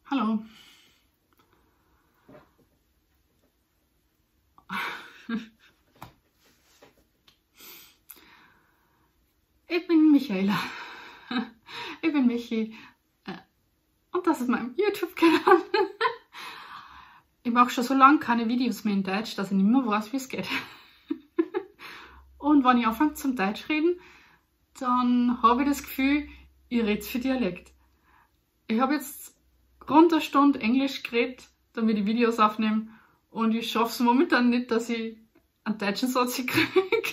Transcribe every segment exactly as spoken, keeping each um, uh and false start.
Hallo. Ich bin Michaela. Ich bin Michi. Und das ist mein YouTube-Kanal. Ich mache schon so lange keine Videos mehr in Deutsch, dass ich nicht mehr weiß, wie es geht. Und wenn ich anfange zum Deutsch reden, dann habe ich das Gefühl, ich rede für Dialekt. Ich habe jetzt rund eine Stunde Englisch geredet, damit ich Videos aufnehme. Und ich schaffe es momentan nicht, dass ich einen deutschen Satz kriege.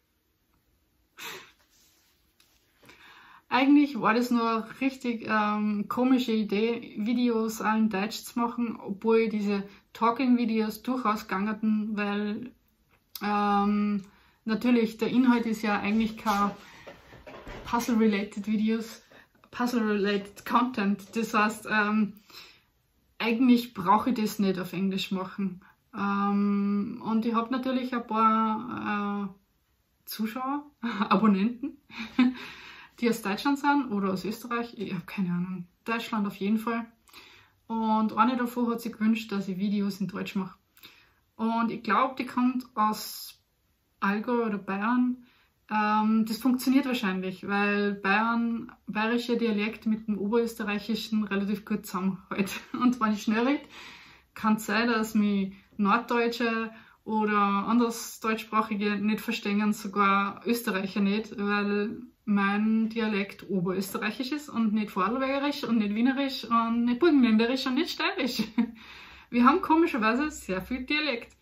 Eigentlich war das nur eine richtig ähm, komische Idee, Videos auch in Deutsch zu machen, obwohl diese Talking-Videos durchaus gangerten, weil ähm, natürlich der Inhalt ist ja eigentlich kein Puzzle-related Videos, Puzzle-related Content. Das heißt, ähm, eigentlich brauche ich das nicht auf Englisch machen. Ähm, und ich habe natürlich ein paar äh, Zuschauer, Abonnenten, die aus Deutschland sind oder aus Österreich, ich habe keine Ahnung, Deutschland auf jeden Fall. Und eine davon hat sich gewünscht, dass ich Videos in Deutsch mache. Und ich glaube, die kommt aus Allgäu oder Bayern. Ähm, das funktioniert wahrscheinlich, weil Bayern, bayerischer Dialekt mit dem oberösterreichischen relativ gut zusammenhält. Und wenn ich schnell rede, kann es sein, dass mich Norddeutsche oder anders Deutschsprachige nicht verstehen, sogar Österreicher nicht, weil mein Dialekt oberösterreichisch ist und nicht vorarlbergerisch und nicht wienerisch und nicht burgenländerisch und nicht steirisch. Wir haben komischerweise sehr viel Dialekt.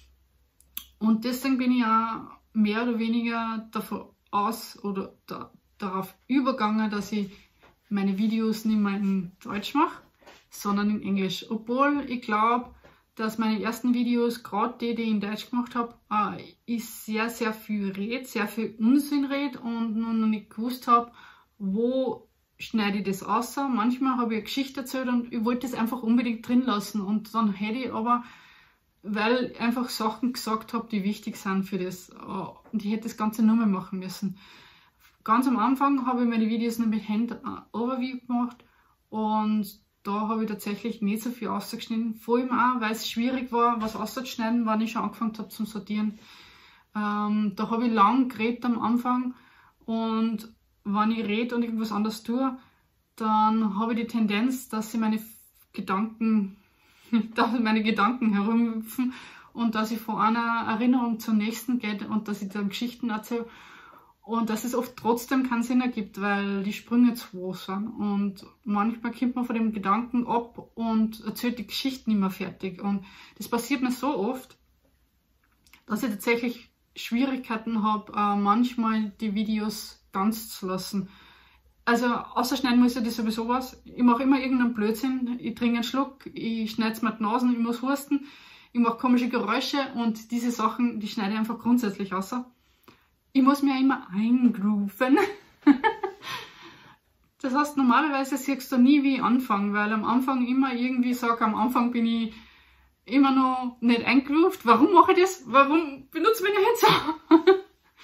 Und deswegen bin ich auch mehr oder weniger davon aus oder da, darauf übergegangen, dass ich meine Videos nicht mehr in Deutsch mache, sondern in Englisch. Obwohl ich glaube, dass meine ersten Videos, gerade die, die ich in Deutsch gemacht habe, äh, ich sehr, sehr viel rede, sehr viel Unsinn rede und noch nicht gewusst habe, wo schneide ich das aus. Manchmal habe ich eine Geschichte erzählt und ich wollte das einfach unbedingt drin lassen und dann hätte ich aber, weil ich einfach Sachen gesagt habe, die wichtig sind für das, und ich hätte das Ganze nur mehr machen müssen. Ganz am Anfang habe ich meine Videos nur mit Hand-Overview gemacht und da habe ich tatsächlich nicht so viel ausgeschnitten, vor allem auch, weil es schwierig war, was auszuschneiden, wenn ich schon angefangen habe zum Sortieren. Ähm, da habe ich lang geredet am Anfang und wenn ich rede und irgendwas anderes tue, dann habe ich die Tendenz, dass ich meine Gedanken, dass meine Gedanken herumhüpfen und dass ich von einer Erinnerung zur nächsten gehe und dass ich dann Geschichten erzähle. Und dass es oft trotzdem keinen Sinn ergibt, weil die Sprünge zu groß sind. Und manchmal kommt man von dem Gedanken ab und erzählt die Geschichte nicht mehr fertig. Und das passiert mir so oft, dass ich tatsächlich Schwierigkeiten habe, äh, manchmal die Videos ganz zu lassen. Also ausschneiden muss ich das sowieso was. Ich mache immer irgendeinen Blödsinn. Ich trinke einen Schluck, ich schneide mir die Nasen, ich muss husten, ich mache komische Geräusche und diese Sachen, die schneide ich einfach grundsätzlich aus. Ich muss mir immer eingrooven. Das heißt, normalerweise siehst du nie, wie ich anfange, weil am Anfang immer irgendwie sage, am Anfang bin ich immer noch nicht eingroovt. Warum mache ich das? Warum benutze ich meine Hände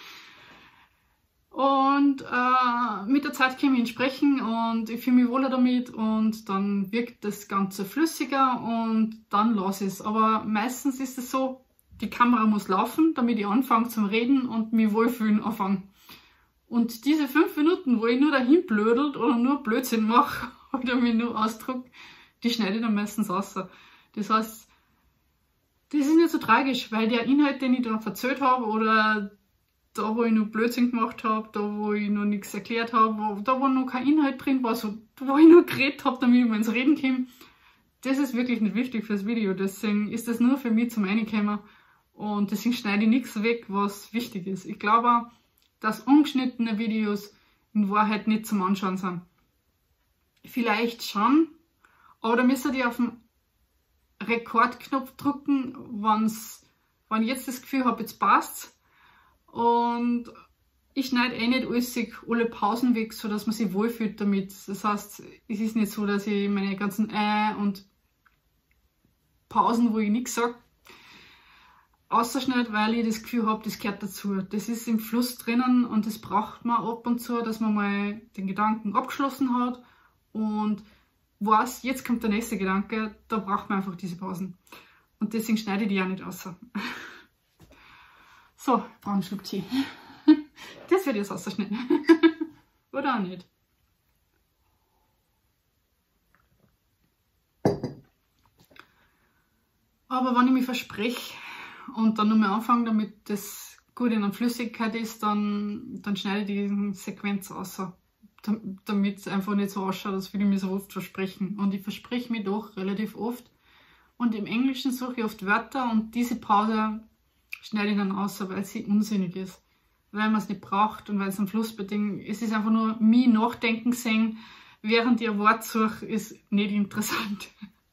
so? Und äh, mit der Zeit komme ich ins Sprechen und ich fühle mich wohler damit und dann wirkt das Ganze flüssiger und dann lasse ich es. Aber meistens ist es so, die Kamera muss laufen, damit ich anfange zum Reden und mich wohlfühlen anfange. Und diese fünf Minuten, wo ich nur dahin blödelt oder nur Blödsinn mache oder mich nur ausdruck, die schneide ich dann meistens raus. Das heißt, das ist nicht so tragisch, weil der Inhalt, den ich da erzählt habe oder da, wo ich nur Blödsinn gemacht habe, da, wo ich noch nichts erklärt habe, da, wo noch kein Inhalt drin war, so, wo ich nur geredet habe, damit ich mal ins Reden komme, das ist wirklich nicht wichtig fürs Video. Deswegen ist das nur für mich zum Reinkommen. Und deswegen schneide ich nichts weg, was wichtig ist. Ich glaube auch, dass ungeschnittene Videos in Wahrheit nicht zum Anschauen sind. Vielleicht schon, aber da müsst ihr auf den Rekordknopf drücken, wenn's, wenn ich jetzt das Gefühl habe, jetzt passt's. Und ich schneide eh nicht alles, alle Pausen weg, sodass man sich wohlfühlt damit. Das heißt, es ist nicht so, dass ich meine ganzen Äh und Pausen, wo ich nichts sage, ausschneide, weil ich das Gefühl habe, das gehört dazu. Das ist im Fluss drinnen und das braucht man ab und zu, dass man mal den Gedanken abgeschlossen hat und weiß, jetzt kommt der nächste Gedanke, da braucht man einfach diese Pausen. Und deswegen schneide ich die auch nicht aus. So, ich brauche einen Schluck Tee. Das werde ich jetzt ausschneiden. Oder auch nicht. Aber wenn ich mich verspreche und dann nochmal anfange, damit das gut in der Flüssigkeit ist, dann, dann schneide ich die Sequenz aus. Damit es einfach nicht so ausschaut, als würde ich mir so oft versprechen. Und ich verspreche mich doch relativ oft. Und im Englischen suche ich oft Wörter und diese Pause schneide ich dann aus, weil sie unsinnig ist. Weil man es nicht braucht und weil es am Fluss bedingt. Es ist einfach nur mich nachdenken sehen, während ich ein Wort suche, ist nicht interessant.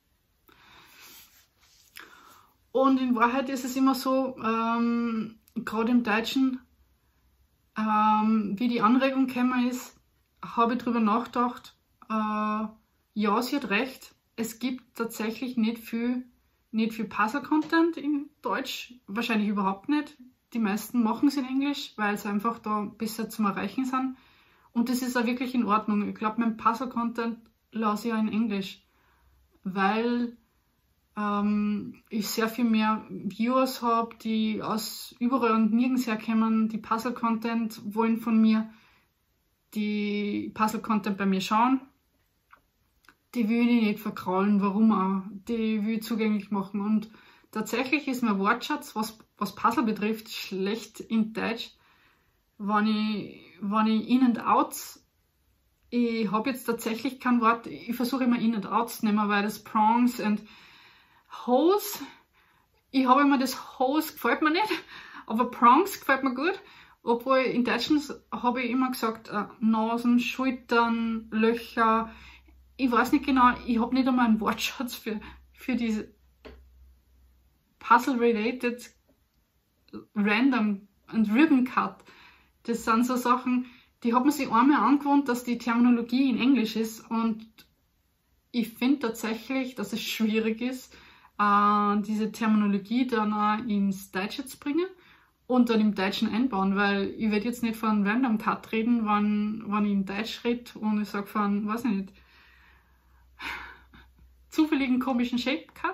Und in Wahrheit ist es immer so, ähm, gerade im Deutschen, ähm, wie die Anregung gekommen ist, habe ich darüber nachgedacht, äh, ja, sie hat recht, es gibt tatsächlich nicht viel, nicht viel Puzzle-Content in Deutsch, wahrscheinlich überhaupt nicht. Die meisten machen es in Englisch, weil sie einfach da besser zum Erreichen sind. Und das ist auch wirklich in Ordnung. Ich glaube, mein Puzzle-Content lasse ich auch in Englisch, weil ähm, ich sehr viel mehr Viewers habe, die aus überall und nirgends herkommen, die Puzzle-Content wollen von mir, die Puzzle-Content bei mir schauen. Die will ich nicht verkraulen, warum auch. Die will ich zugänglich machen. Und tatsächlich ist mein Wortschatz, was, was Puzzle betrifft, schlecht in Deutsch. Wenn ich, wenn ich In- und Outs, ich habe jetzt tatsächlich kein Wort, ich versuche immer In- und Outs zu nehmen, weil das Prongs und Hose, ich habe immer das Hose, gefällt mir nicht, aber Prongs gefällt mir gut. Obwohl in Deutschen habe ich immer gesagt, äh, Nasen, Schultern, Löcher. Ich weiß nicht genau, ich habe nicht einmal einen Wortschatz für, für diese Puzzle-related Random und Ribbon Cut. Das sind so Sachen, die hat man sich einmal angewohnt, dass die Terminologie in Englisch ist und ich finde tatsächlich, dass es schwierig ist, äh, diese Terminologie dann auch ins Deutsche zu bringen und dann im Deutschen einbauen, weil ich werde jetzt nicht von Random Cut reden, wenn, wenn ich in Deutsch rede und ich sage von, weiß ich nicht, zufälligen komischen Shape Cut.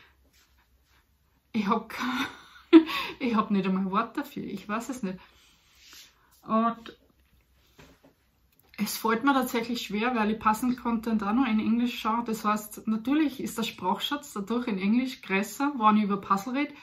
Ich habe ich hab nicht einmal ein Wort dafür, ich weiß es nicht. Und es fällt mir tatsächlich schwer, weil ich passend Content auch noch in Englisch schaue. Das heißt, natürlich ist der Sprachschatz dadurch in Englisch größer, wenn ich über Puzzle rede.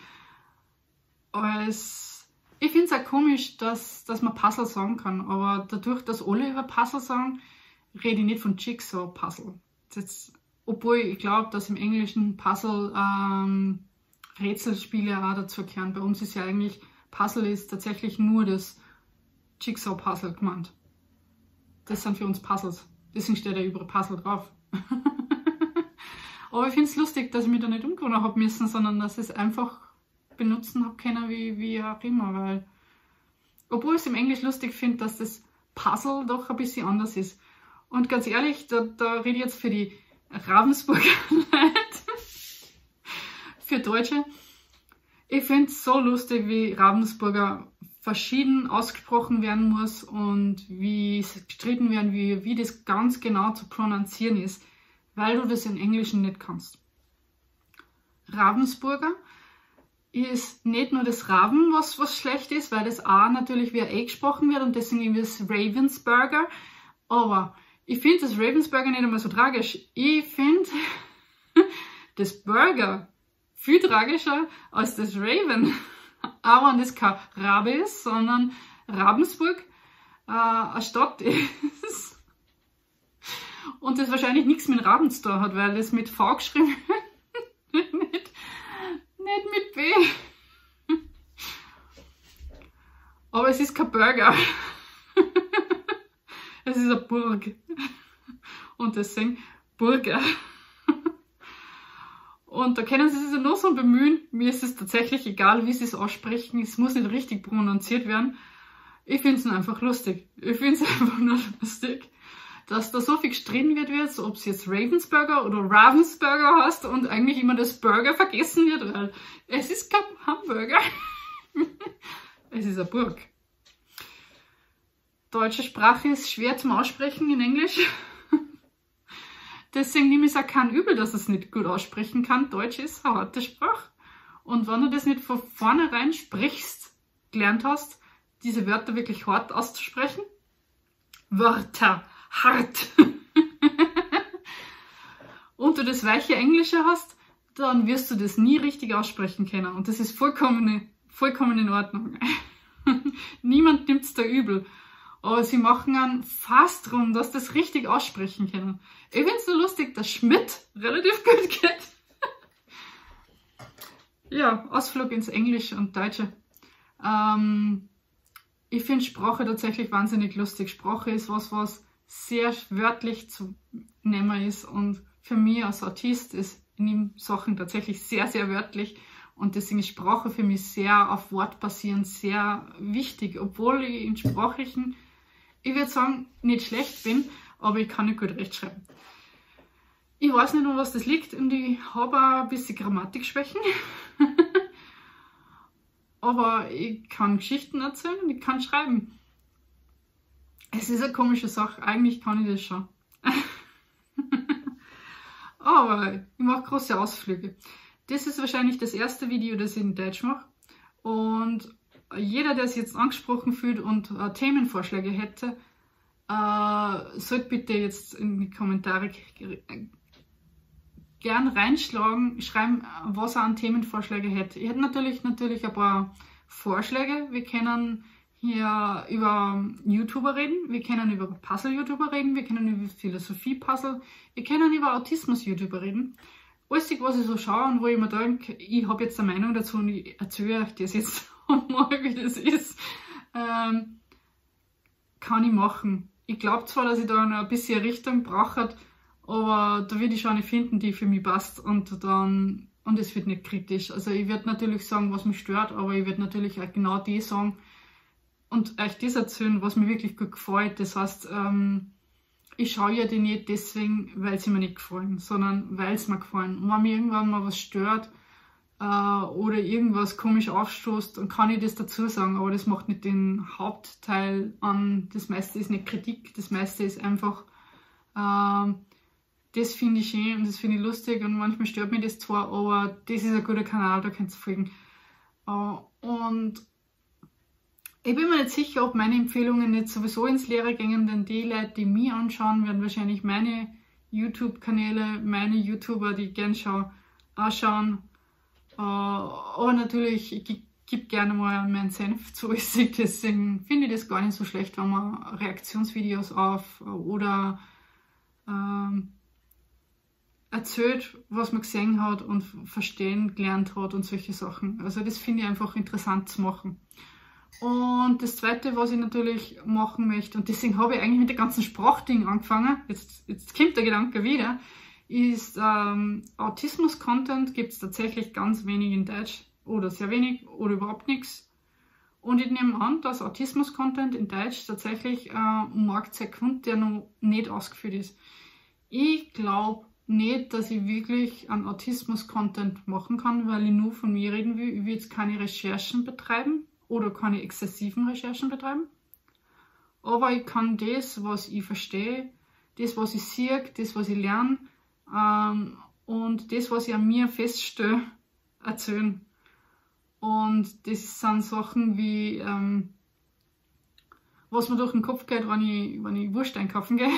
Als ich finde es auch komisch, dass, dass man Puzzle sagen kann, aber dadurch, dass alle über Puzzle sagen, rede ich nicht von Jigsaw-Puzzle. Obwohl ich glaube, dass im Englischen Puzzle ähm, Rätselspiele auch dazu gehören. Bei uns ist ja eigentlich, Puzzle ist tatsächlich nur das Jigsaw-Puzzle gemeint. Das sind für uns Puzzles. Deswegen steht da überall Puzzle drauf. Aber ich finde es lustig, dass ich mich da nicht umgewöhnen habe müssen, sondern dass ich es einfach benutzen habe können, wie, wie auch immer. Weil, obwohl ich es im Englisch lustig finde, dass das Puzzle doch ein bisschen anders ist. Und ganz ehrlich, da, da rede ich jetzt für die Ravensburger Leute, für Deutsche. Ich finde es so lustig, wie Ravensburger verschieden ausgesprochen werden muss und wie es gestritten werden, wie, wie das ganz genau zu prononcieren ist, weil du das in Englischen nicht kannst. Ravensburger ist nicht nur das Raven, was, was schlecht ist, weil das A natürlich wie ein E gesprochen wird und deswegen ist es Ravensburger, aber ich finde das Ravensburger nicht einmal so tragisch. Ich finde das Burger viel tragischer als das Raven. Aber wenn das kein Rabe ist, sondern Ravensburg äh, eine Stadt ist. Und das wahrscheinlich nichts mit Raben zu tun hat, weil das mit V geschrieben wird, nicht, nicht mit B. Aber es ist kein Burger. Es ist eine Burg. Und deswegen Burger. Und da können sie sich ja noch so bemühen. Mir ist es tatsächlich egal, wie sie es aussprechen. Es muss nicht richtig prononziert werden. Ich finde es einfach lustig. Ich finde es einfach nur lustig, dass da so viel gestritten wird, wie ob es jetzt Ravensburger oder Ravensburger heißt und eigentlich immer das Burger vergessen wird, weil es ist kein Hamburger. Es ist eine Burg. Deutsche Sprache ist schwer zum Aussprechen in Englisch. Deswegen nehme ich es auch kein übel, dass es nicht gut aussprechen kann. Deutsch ist eine harte Sprache. Und wenn du das nicht von vornherein sprichst, gelernt hast, diese Wörter wirklich hart auszusprechen, Wörter, hart, und du das weiche Englische hast, dann wirst du das nie richtig aussprechen können. Und das ist vollkommen, vollkommen in Ordnung. Niemand nimmt es da übel. Aber sie machen einen fast drum, dass das richtig aussprechen können. Ich finde es so lustig, dass Schmidt relativ gut geht. Ja, Ausflug ins Englische und Deutsche. Ähm, ich finde Sprache tatsächlich wahnsinnig lustig. Sprache ist was, was sehr wörtlich zu nehmen ist. Und für mich als Autist ist ich nehme Sachen tatsächlich sehr, sehr wörtlich. Und deswegen ist Sprache für mich sehr auf Wort basierend, sehr wichtig. Obwohl ich in Sprachlichen, ich würde sagen, nicht schlecht bin, aber ich kann nicht gut rechtschreiben. Ich weiß nicht, an was das liegt und ich habe auch ein bisschen Grammatikschwächen. Aber ich kann Geschichten erzählen und ich kann schreiben. Es ist eine komische Sache, eigentlich kann ich das schon. Aber ich mache große Ausflüge. Das ist wahrscheinlich das erste Video, das ich in Deutsch mache. Und jeder, der sich jetzt angesprochen fühlt und äh, Themenvorschläge hätte, äh, sollte bitte jetzt in die Kommentare gern reinschlagen, schreiben, was er an Themenvorschläge hätte. Ich hätte natürlich, natürlich ein paar Vorschläge. Wir können hier über YouTuber reden, wir können über Puzzle-YouTuber reden, wir können über Philosophie-Puzzle, wir können über Autismus-YouTuber reden. Alles, was ich so schaue und wo ich mir denke, ich habe jetzt eine Meinung dazu und ich erzähle euch das jetzt mal, wie das ist, ähm, kann ich machen. Ich glaube zwar, dass ich da noch ein bisschen Richtung brauche, aber da würde ich schon eine finden, die für mich passt und dann, und es wird nicht kritisch. Also ich werde natürlich sagen, was mich stört, aber ich werde natürlich auch genau die sagen und euch das erzählen, was mir wirklich gut gefällt. Das heißt, ähm, ich schaue ja die nicht deswegen, weil sie mir nicht gefallen, sondern weil es mir gefallen. Und wenn mir irgendwann mal was stört äh, oder irgendwas komisch aufstoßt, dann kann ich das dazu sagen, aber das macht nicht den Hauptteil an. Das meiste ist nicht Kritik, das meiste ist einfach, äh, das finde ich schön und das finde ich lustig und manchmal stört mich das zwar, aber das ist ein guter Kanal, da könnt ihr folgen. Äh, und ich bin mir nicht sicher, ob meine Empfehlungen nicht sowieso ins Leere gingen, denn die Leute, die mich anschauen, werden wahrscheinlich meine YouTube-Kanäle, meine YouTuber, die ich gern schaue, anschauen. Äh, aber natürlich, ich gebe gerne mal meinen Senf zu, deswegen finde ich das gar nicht so schlecht, wenn man Reaktionsvideos auf oder ähm, erzählt, was man gesehen hat und verstehen gelernt hat und solche Sachen. Also das finde ich einfach interessant zu machen. Und das zweite, was ich natürlich machen möchte, und deswegen habe ich eigentlich mit dem ganzen Sprachding angefangen, jetzt, jetzt kommt der Gedanke wieder, ist ähm, Autismus-Content gibt es tatsächlich ganz wenig in Deutsch oder sehr wenig oder überhaupt nichts. Und ich nehme an, dass Autismus-Content in Deutsch tatsächlich äh, ein Markt sein könnte, der noch nicht ausgeführt ist. Ich glaube nicht, dass ich wirklich einen Autismus-Content machen kann, weil ich nur von mir reden will. Ich will jetzt keine Recherchen betreiben oder keine exzessiven Recherchen betreiben. Aber ich kann das, was ich verstehe, das, was ich sehe, das, was ich lerne ähm, und das, was ich an mir feststelle, erzählen. Und das sind Sachen wie, ähm, was mir durch den Kopf geht, wenn ich, wenn ich Wurst einkaufen gehe.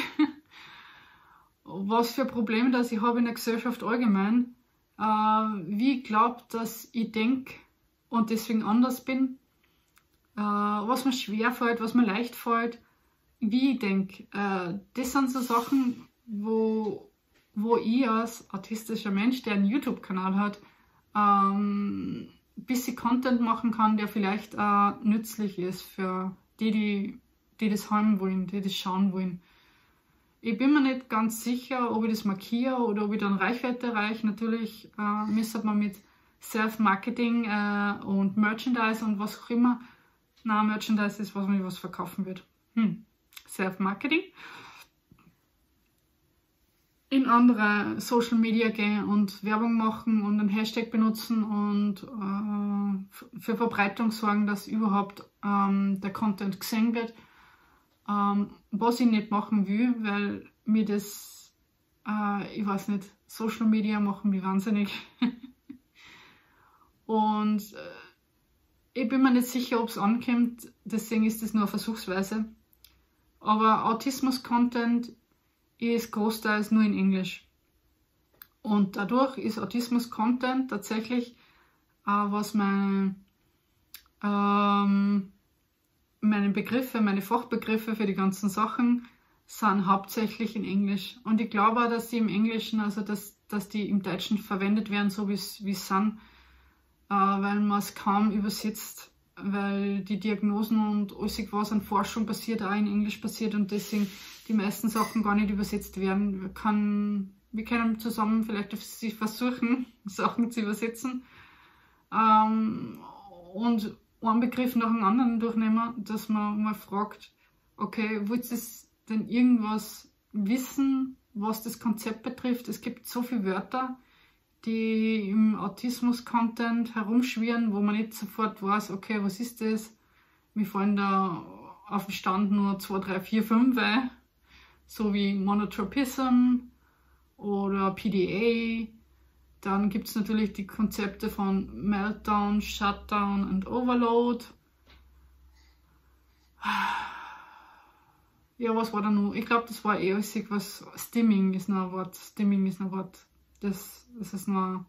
Was für Probleme das ich habe in der Gesellschaft allgemein. Äh, wie ich glaube, dass ich denke und deswegen anders bin. Äh, was mir schwer fällt, was mir leicht fällt, wie ich denke. Äh, das sind so Sachen, wo, wo ich als autistischer Mensch, der einen YouTube-Kanal hat, ähm, ein bisschen Content machen kann, der vielleicht auch nützlich ist für die, die, die das haben wollen, die das schauen wollen. Ich bin mir nicht ganz sicher, ob ich das markiere oder ob ich dann Reichweite erreiche. Natürlich äh, müsste man mit Self-Marketing äh, und Merchandise und was auch immer. Na, Merchandise ist, was man was verkaufen wird. Hm. Self-Marketing. In andere Social Media gehen und Werbung machen und einen Hashtag benutzen und äh, für Verbreitung sorgen, dass überhaupt ähm, der Content gesehen wird. Ähm, was ich nicht machen will, weil mir das Äh, ich weiß nicht, Social Media machen mich wahnsinnig. Und äh, ich bin mir nicht sicher, ob es ankommt, deswegen ist das nur eine Versuchsweise. Aber Autismus-Content ist großteils nur in Englisch. Und dadurch ist Autismus-Content tatsächlich, äh, was meine, ähm, meine Begriffe, meine Fachbegriffe für die ganzen Sachen sind hauptsächlich in Englisch. Und ich glaube auch, dass die im Englischen, also dass, dass die im Deutschen verwendet werden, so wie es sind, äh, weil man es kaum übersetzt, weil die Diagnosen und alles, was an Forschung passiert, auch in Englisch passiert und deswegen die meisten Sachen gar nicht übersetzt werden. Wir, kann, wir können zusammen vielleicht versuchen, Sachen zu übersetzen ähm, und einen Begriff nach dem anderen durchnehmen, dass man mal fragt, okay, willst du denn irgendwas wissen, was das Konzept betrifft? Es gibt so viele Wörter, die im Autismus-Content herumschwirren, wo man nicht sofort weiß, okay, was ist das? Mir fallen da auf dem Stand nur zwei, drei, vier, fünf ein, so wie Monotropism oder P D A. Dann gibt es natürlich die Konzepte von Meltdown, Shutdown und Overload. Ja, was war da noch? Ich glaube, das war eh alles, was Stimming ist noch ein Wort. Stimming ist noch ein Wort. Das, das ist nur.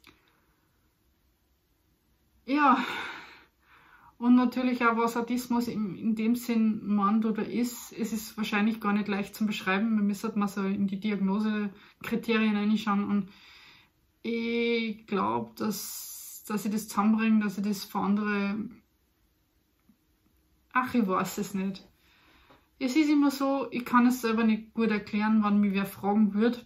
Ja. Und natürlich auch, was Autismus in, in dem Sinn meint oder ist, es ist wahrscheinlich gar nicht leicht zu beschreiben. Man müsste mal so in die Diagnosekriterien reinschauen. Und ich glaube, dass, dass ich das zusammenbringe, dass ich das für andere. Ach, ich weiß es nicht. Es ist immer so, ich kann es selber nicht gut erklären, wann mich wer fragen wird.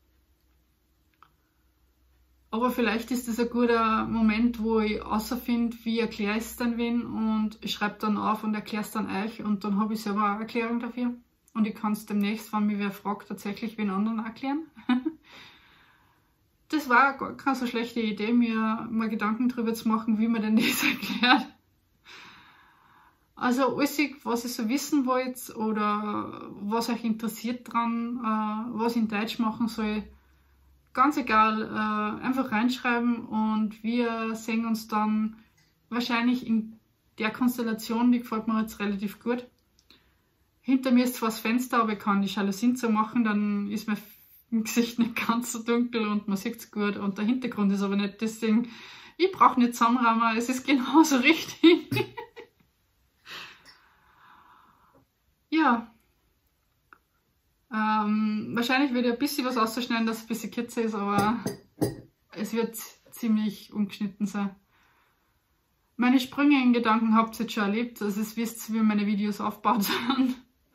Aber vielleicht ist das ein guter Moment, wo ich herausfinde, wie erkläre ich es dann wen und ich schreibe dann auf und erkläre es dann euch und dann habe ich selber eine Erklärung dafür. Und ich kann es demnächst, wenn mich wer fragt, tatsächlich wen anderen erklären. Das war gar keine so schlechte Idee, mir mal Gedanken darüber zu machen, wie man denn das erklärt. Also alles, was ihr so wissen wollt oder was euch interessiert dran, äh, was ich in Deutsch machen soll, ganz egal, äh, einfach reinschreiben und wir sehen uns dann wahrscheinlich in der Konstellation, die gefällt mir jetzt relativ gut. Hinter mir ist zwar das Fenster, aber ich kann die Jalousien zu machen, dann ist mein Gesicht nicht ganz so dunkel und man sieht es gut und der Hintergrund ist aber nicht, deswegen, ich brauche nicht zusammenrahmen, es ist genauso richtig. Ja, ähm, wahrscheinlich werde ich ein bisschen was auszuschneiden, dass es ein bisschen kürzer ist, aber es wird ziemlich ungeschnitten sein. Meine Sprünge in Gedanken habt ihr jetzt schon erlebt, also ihr wisst, wie meine Videos aufgebaut sind.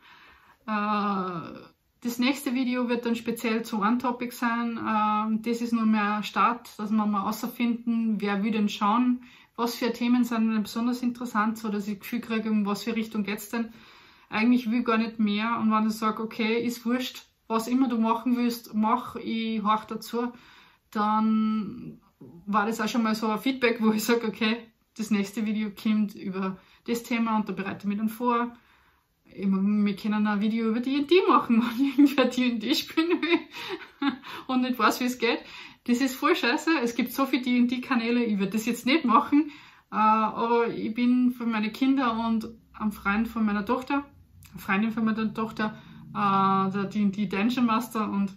Äh, das nächste Video wird dann speziell zu einem Topic sein. Äh, das ist nur mehr ein Start, dass wir mal herausfinden, wer will denn schauen, was für Themen sind denn besonders interessant, so dass ich das Gefühl kriege, um was für Richtung geht es denn. Eigentlich will ich gar nicht mehr und wenn ich sage, okay, ist wurscht, was immer du machen willst, mach, ich horch dazu, dann war das auch schon mal so ein Feedback, wo ich sage, okay, das nächste Video kommt über das Thema und da bereite ich mich dann vor. Wir können ein Video über D und D machen, wenn irgendwer D und D spielen will und nicht weiß, wie es geht. Das ist voll scheiße, es gibt so viele D und D-Kanäle, ich werde das jetzt nicht machen, aber ich bin für meine Kinder und ein Freund von meiner Tochter, eine Freundin von meiner Tochter, äh, der D und D Dungeon Master und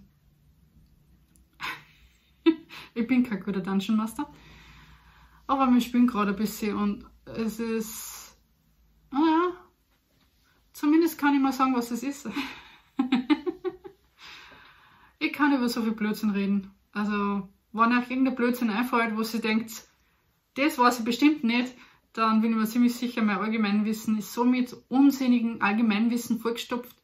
ich bin kein guter Dungeon Master, aber wir spielen gerade ein bisschen und es ist, naja, zumindest kann ich mal sagen, was es ist. Ich kann über so viel Blödsinn reden, also wenn euch irgendein Blödsinn einfällt, wo ihr denkt, das weiß ich bestimmt nicht, dann bin ich mir ziemlich sicher, mein Allgemeinwissen ist so mit unsinnigen Allgemeinwissen vollgestopft.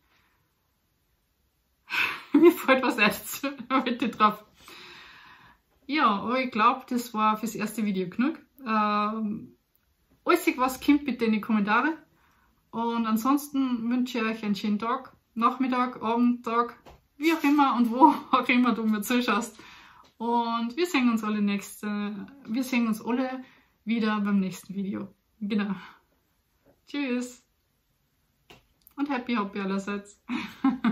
Mir fällt was ein, da bitte drauf. Ja, aber ich glaube, das war fürs erste Video genug. Ähm, alles, was kommt, bitte in die Kommentare. Und ansonsten wünsche ich euch einen schönen Tag, Nachmittag, Abend, Tag, wie auch immer und wo auch immer du mir zuschaust. Und wir sehen uns alle nächste, wir sehen uns alle wieder beim nächsten Video. Genau. Tschüss. Und happy, happy allerseits.